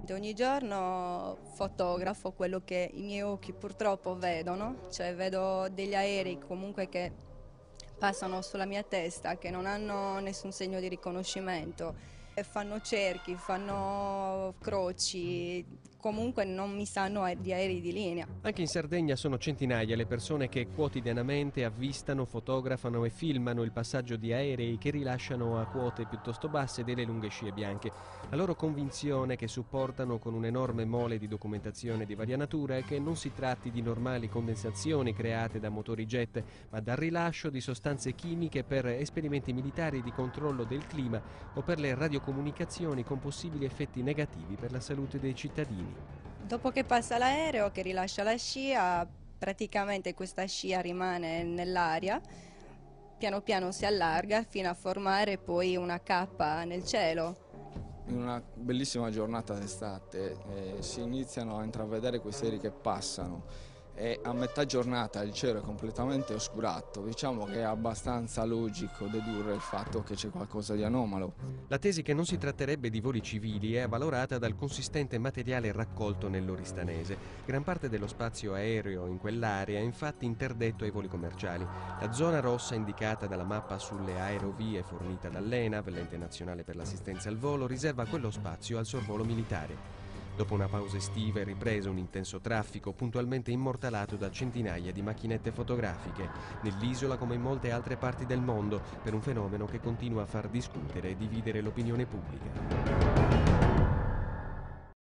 Ogni giorno fotografo quello che i miei occhi purtroppo vedono, cioè vedo degli aerei comunque che passano sulla mia testa, che non hanno nessun segno di riconoscimento, e fanno cerchi, fanno croci, comunque non mi sanno di aerei di linea. Anche in Sardegna sono centinaia le persone che quotidianamente avvistano, fotografano e filmano il passaggio di aerei che rilasciano a quote piuttosto basse delle lunghe scie bianche. La loro convinzione, che supportano con un'enorme mole di documentazione di varia natura, è che non si tratti di normali condensazioni create da motori jet, ma dal rilascio di sostanze chimiche per esperimenti militari di controllo del clima o per le radiocomunicazioni con possibili effetti negativi per la salute dei cittadini. Dopo che passa l'aereo che rilascia la scia, praticamente questa scia rimane nell'aria, piano piano si allarga fino a formare poi una cappa nel cielo. In una bellissima giornata d'estate si iniziano a intravedere questi aerei che passano e a metà giornata il cielo è completamente oscurato. Diciamo che è abbastanza logico dedurre il fatto che c'è qualcosa di anomalo. La tesi che non si tratterebbe di voli civili è avvalorata dal consistente materiale raccolto nell'Oristanese. Gran parte dello spazio aereo in quell'area è infatti interdetto ai voli commerciali. La zona rossa indicata dalla mappa sulle aerovie fornita dall'ENAV, l'Ente Nazionale per l'Assistenza al Volo, riserva quello spazio al sorvolo militare. Dopo una pausa estiva è ripreso un intenso traffico puntualmente immortalato da centinaia di macchinette fotografiche, nell'isola come in molte altre parti del mondo, per un fenomeno che continua a far discutere e dividere l'opinione pubblica.